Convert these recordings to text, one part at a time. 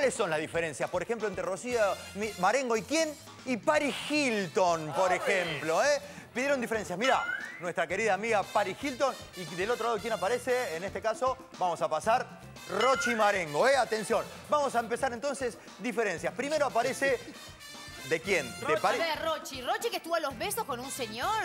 ¿Cuáles son las diferencias? Por ejemplo, entre Rocío Marengo y ¿quién? Y Paris Hilton, por ejemplo, ¿eh? Pidieron diferencias. Mira, nuestra querida amiga Paris Hilton. Y del otro lado, ¿quién aparece? En este caso, vamos a pasar Rochi Marengo, ¿eh? Atención. Vamos a empezar entonces diferencias. Primero aparece... ¿De quién? ¿De Paris? A ver, Rochi que estuvo a los besos con un señor...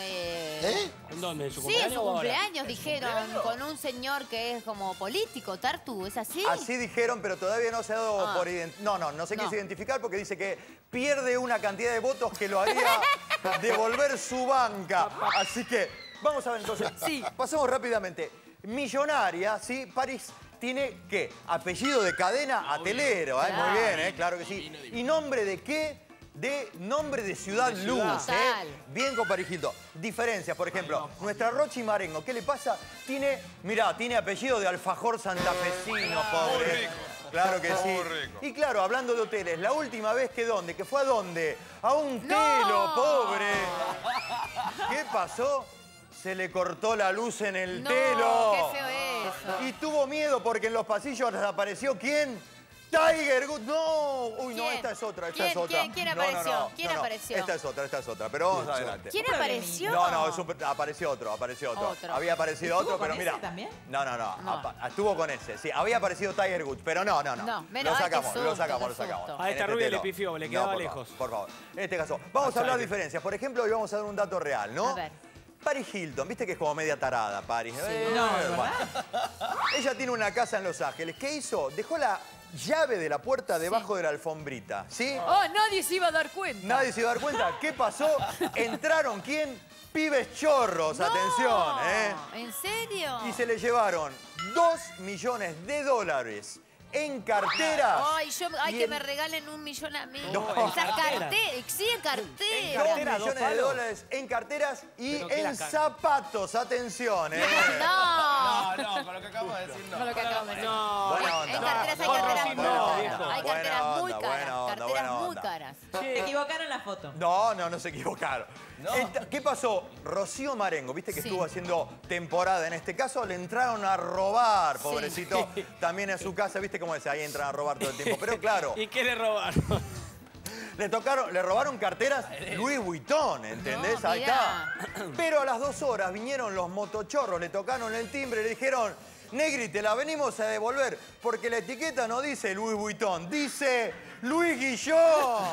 ¿En dónde? ¿En su Sí, cumpleaños? en su cumpleaños dijeron, con un señor que es como político, Tartu, ¿es así? Así dijeron, pero todavía no se ha dado por identificar. No se quiso identificar porque dice que pierde una cantidad de votos que lo haría devolver su banca. Así que, vamos a ver entonces. Sí. Pasemos rápidamente. Millonaria, ¿sí? Paris tiene, ¿qué? Apellido de cadena hotelero, ¿eh? Claro. Muy bien, claro que sí. ¿Y nombre de qué? De nombre de Ciudad Luz, Total. Bien con Paris Hilton. Diferencias, por ejemplo, nuestra Rochi Marengo, ¿qué le pasa? Tiene, mirá, tiene apellido de alfajor santafesino, pobre. Muy rico. Claro que sí. Muy rico. Y claro, hablando de hoteles, la última vez que ¿dónde? ¿Que fue a dónde? A un telo, pobre. ¿Qué pasó? Se le cortó la luz en el telo. Qué feo eso. Y tuvo miedo porque en los pasillos apareció ¿quién? Tiger Woods. No. Uy, no, ¿Quién? esta es otra, esta ¿Quién? es otra. ¿Quién No, apareció? ¿Quién apareció? Esta es otra, pero vamos adelante. ¿Quién apareció? No, apareció otro. Otro. Había aparecido otro, pero con mira. ese también? No. Estuvo con ese, sí. Había aparecido Tiger Woods, pero no. No, menos- Lo ay, qué sacamos, susto, lo sacamos. qué susto. A esta En rubia telo. le pifió, le quedaba por lejos. Por favor. En este caso, vamos a hablar de diferencias. Por ejemplo, hoy vamos a dar un dato real, ¿no? A ver. Paris Hilton, viste que es como media tarada, Paris. No, Bueno. Ella tiene una casa en Los Ángeles. ¿Qué hizo? Dejó la llave de la puerta debajo de la alfombrita, ¿sí? Oh, nadie se iba a dar cuenta. Nadie se iba a dar cuenta. ¿Qué pasó? Entraron, ¿quién? Pibes chorros, No. atención, ¿En serio? Y se le llevaron $2 millones en carteras. Ay, y que en- me regalen 1 millón a mí. No. Esas cartera. carteras. Sí, en cartera. 2 cartera, millones dos de palos. dólares en carteras y Pero que en la zapatos, atención, No. No, con lo que acabo de decir, no. Con lo que acabo de decir. No. Buena onda. En carteras hay No, carteras no, muy no, caras. viejo. Hay Buena carteras muy onda, caras. buena onda, Carteras buena muy onda. caras. Se equivocaron en la foto. No se equivocaron. ¿Qué pasó? Rocío Marengo, viste que Sí. estuvo haciendo temporada en este caso, le entraron a robar, pobrecito, también a su casa, viste cómo es, ahí entran a robar todo el tiempo. Pero claro, ¿Y qué le robaron? le robaron carteras Louis Vuitton, ¿entendés? No, Ahí mirá. está. Pero a las 2 horas vinieron los motochorros, le tocaron el timbre y le dijeron: Negri, te la venimos a devolver porque la etiqueta no dice Louis Vuitton, dice Luis Guillón.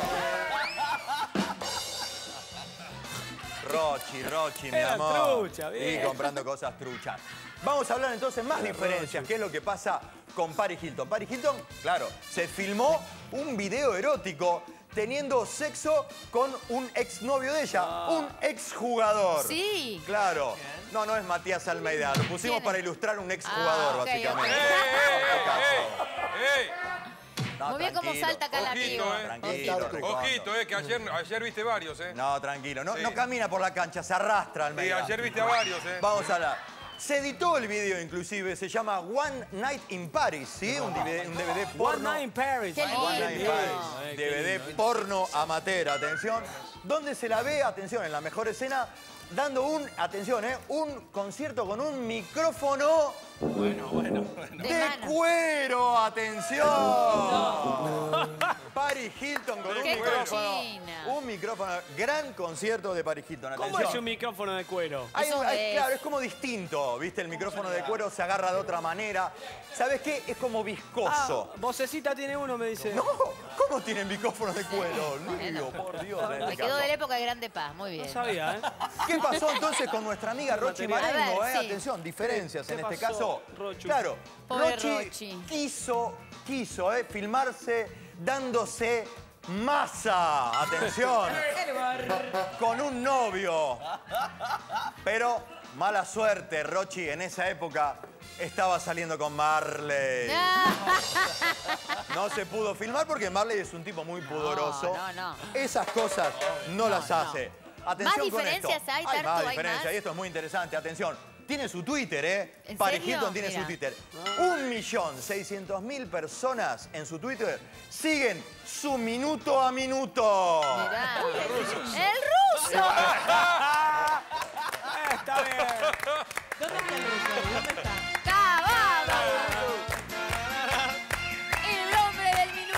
Rochi, mi Era amor. trucha, Y bien. comprando cosas truchas. Vamos a hablar entonces más diferencias. ¿Qué es lo que pasa con Paris Hilton? Paris Hilton, claro, se filmó un video erótico teniendo sexo con un exnovio de ella, un exjugador. Sí. Claro. No es Matías Almeida. Lo pusimos ¿Quién es? para ilustrar un exjugador, ok, básicamente. ¡Ey! No, Muy bien cómo tranquilo. salta acá la Ojito, piba. Tranquilo, Ricardo. Ojito, que ayer viste varios, No, tranquilo. No, Sí. no camina por la cancha, se arrastra Sí, Almeida. ayer viste a varios, Vamos a hablar. Se editó el video, inclusive, se llama One Night in Paris, ¿sí? Un DVD One porno. Night in Paris. Qué One Night in lindo. Paris. DVD porno amateur, atención. Donde se la ve, atención, en la mejor escena, dando un concierto con un micrófono de mano. cuero, atención. Paris Hilton con un Qué micrófono. cochina. Un micrófono. Gran concierto de Paris Hilton, ¿Cómo atención. es un micrófono de cuero? Eso es. Claro, es como distinto, ¿viste? El micrófono de cuero se agarra de otra manera. ¿Sabes qué? Es como viscoso. Vocecita tiene uno, me dice. No, ¿cómo tienen micrófonos de cuero? Lío, por Dios. en Me este quedó caso. de la época de Grande Paz. Muy bien. No sabía, ¿eh? ¿Qué pasó entonces con nuestra amiga Rochi Marengo? A ver, sí. Atención, diferencias ¿Qué en este pasó, caso. Rochu? Claro, Pobre Rochi Rochi. quiso filmarse dándose masa. Atención. Con un novio. Pero mala suerte, Rochi en esa época estaba saliendo con Marley. No se pudo filmar porque Marley es un tipo muy pudoroso. no. Esas cosas no las hace. Atención ¿Más con esto. diferencias hay, Hay Tartu? más ¿Hay diferencias más? y esto es muy interesante. Atención. Tiene su Twitter, ¿eh? ¿En Paris serio? Hilton tiene Mira. su Twitter. 1.600.000 personas en su Twitter siguen su minuto a minuto. Mirá. ¡El ruso! Está bien. ¿Dónde está el ruso? ¿Dónde está? ¡Vamos! El hombre del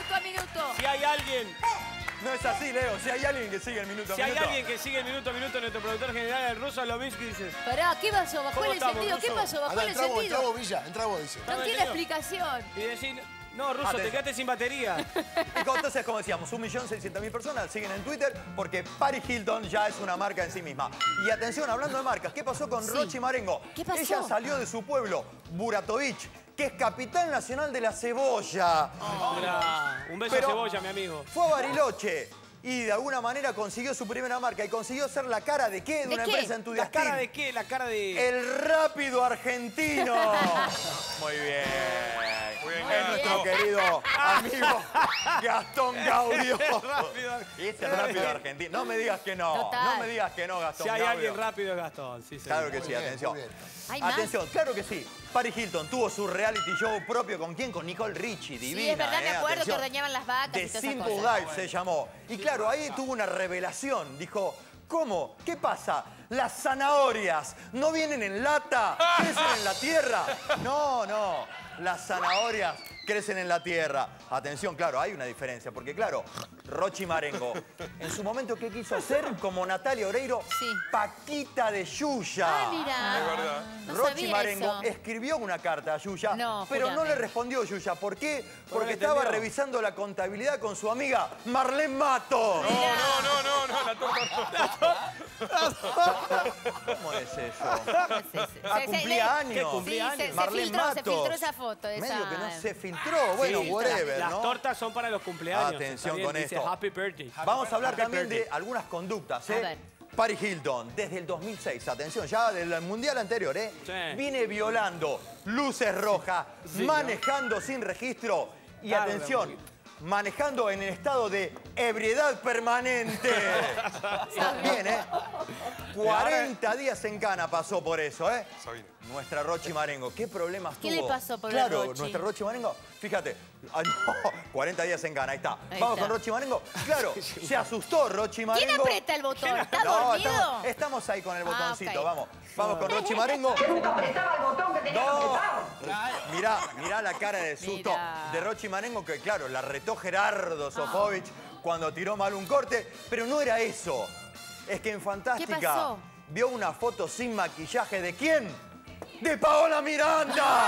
alguien... No es así, Leo. Si hay alguien que sigue el minuto a Si hay minuto. alguien que sigue el minuto a minuto, nuestro productor general, el ruso Lovinsky, dice... Pará, ¿qué pasó? ¿Bajó ¿Cómo el estamos, encendido? ¿Qué Ruso? pasó? ¿Bajó Anda, el entra vos, encendido? Villa, entra vos, dice. No tiene detenido. explicación. Y decir, no, ruso, te quedaste sin batería. Y entonces, como decíamos, 1.600.000 personas siguen en Twitter porque Paris Hilton ya es una marca en sí misma. Y atención, hablando de marcas, ¿qué pasó con Rochi Marengo? ¿Qué pasó? Ella salió de su pueblo, Buratovich, que es capital nacional de la cebolla. Mirá, un beso Pero- a Cebolla, mi amigo. Fue a Bariloche y de alguna manera consiguió su primera marca y consiguió ser la cara de qué? De ¿De una qué? empresa ¿La entudiastil. cara de qué? La cara de... El rápido argentino. Muy bien. Muy bien, Es nuestro Gastón. querido amigo Gastón Gaudio. Rápido. Es el rápido argentino. No me digas que no. Total. No me digas que no, Gastón Si hay Gaudio. alguien rápido es Gastón, sí, señor. Claro que sí, Muy bien, atención. muy bien. ¿Hay más? Atención, claro que sí. Paris Hilton tuvo su reality show propio. ¿Con quién? Con Nicole Richie, divina. Sí, es verdad, me acuerdo Atención. que ordeñaban las vacas The y todas Simple esas cosas. Life se llamó. Y claro, ahí tuvo una revelación. Dijo, ¿cómo? ¿Qué pasa? Las zanahorias no vienen en lata, crecen en la tierra. No, no. Las zanahorias crecen en la tierra. Atención, claro, hay una diferencia. Porque claro, Rochi Marengo, en su momento, ¿qué quiso hacer? Como Natalia Oreiro, Sí. Paquita de Yuya. Ah, mira. Es verdad. No Rochi sabía Marengo eso. escribió una carta a Yuya, No, pero no jurame. le respondió Yuya. ¿Por qué? Porque le estaba entendió. revisando la contabilidad con su amiga Marlene Matos. No, la torta. ¿Cómo es eso? Sí, sí. Ah, Se- cumplía le- años. ¿Qué cumplía Sí, se años? Marlene filtró, se Matos. filtró esa foto. Esa... Medio que no se filtró. Bueno, Sí, whatever, las ¿no? tortas son para los cumpleaños. Atención está bien, con dice esto. Happy birthday. Vamos a hablar Happy también birthday. de algunas conductas, A ver. Paris Hilton, desde el 2006, atención, ya del mundial anterior, Sí. viene violando luces rojas, Sí, manejando sin registro y Tarda un atención, poquito. manejando en estado de ebriedad permanente. También, 40 días en cana pasó por eso, Sabina. Nuestra Rochi Marengo, ¿qué problemas ¿Qué tuvo? le pasó, pobre Claro, Rochi? nuestra Rochi Marengo, fíjate, ay, no, 40 días en cana, ahí está. Ahí Vamos está. con Rochi Marengo. Claro, se asustó Rochi Marengo. ¿Quién aprieta el botón? ¿Está No, dormido? estamos ahí con el botoncito, ok. vamos con Rochi Marengo. apretaba el botón que tenía que No, apretar. mirá la cara de susto Mirá. de Rochi Marengo, que claro, la retó Gerardo Sofovich cuando tiró mal un corte, pero no era eso. Es que en Fantástica ¿Qué pasó? vio una foto sin maquillaje de ¿quién? ¡De Paola Miranda!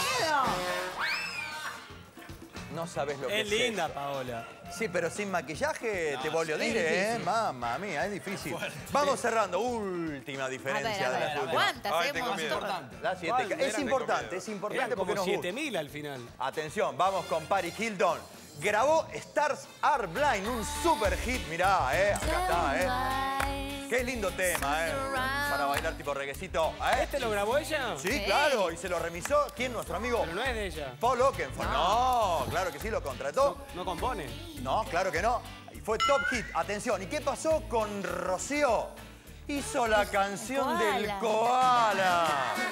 No sabes lo que Es es linda, eso. Paola. Sí, pero sin maquillaje te volvió a dire, ¿eh? Mamma mía, es difícil. Vamos cerrando. Última A diferencia ver, de las últimas. ¿cuántas? Ay, Un tengo miedo. montón. La siete. ¿Cuál? Es Eran importante Eran porque como nos gusta. 7.000 al final. Atención, vamos con Paris Hilton. Grabó Stars Are Blind, un super hit. Mirá, acá está, Qué lindo tema, para bailar tipo reguecito. ¿Este lo grabó ella? Sí, Sí. claro, y se lo remisó. ¿Quién? Nuestro amigo Pero no es de ella. Paul Oakenfold. No, claro que sí, lo contrató. No compone. No, claro que no. Y fue top hit. Atención, ¿y qué pasó con Rocío? Hizo la canción del koala.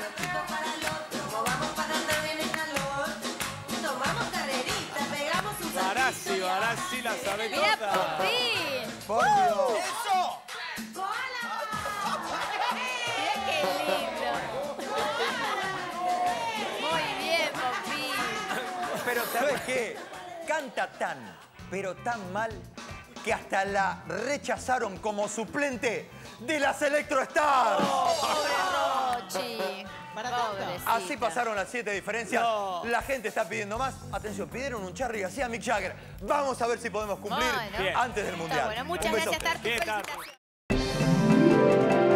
Barassi la sabe Mira, toda. Popín. Por Dios. Mira qué lindo. Muy bien, Popín. Pero ¿sabes qué? Canta tan, pero tan mal, que hasta la rechazaron como suplente de las Electrostars. Pobre Rochi. Pobrecita. Así pasaron las 7 diferencias. No. La gente está pidiendo más. Atención, pidieron un Charlie García, Mick Jagger. Vamos a ver si podemos cumplir Bueno. antes del Está Mundial. bueno, muchas Un gracias, besote. Tartu. Bien, Tartu. Felicitaciones.